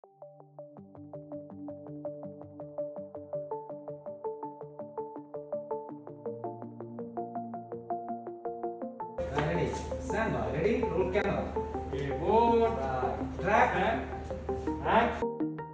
Ready. Stand by. Ready. Roll camera. Board. Track. And act.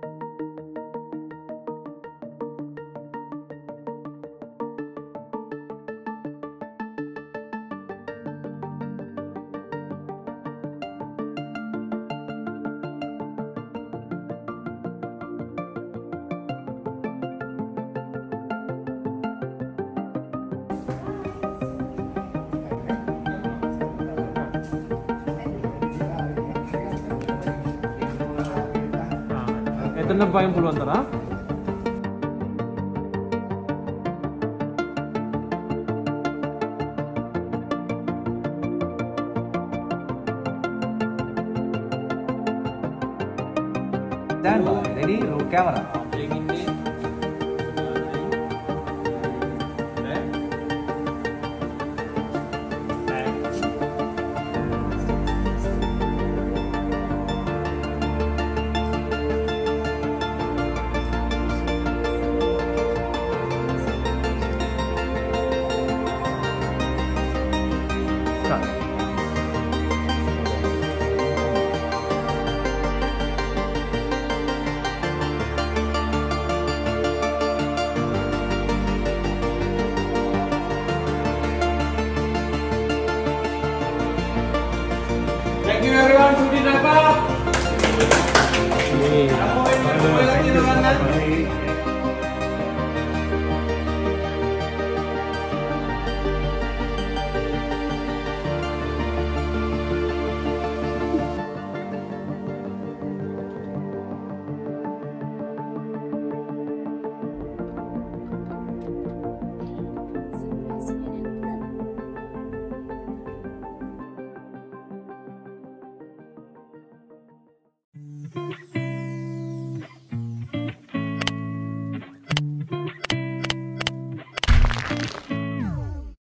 Ito na ba yung puluhan tara? Stand by. Ready. Roll camera. Thank you everyone. Sudah dapat. Kamu ini lagi ruangan.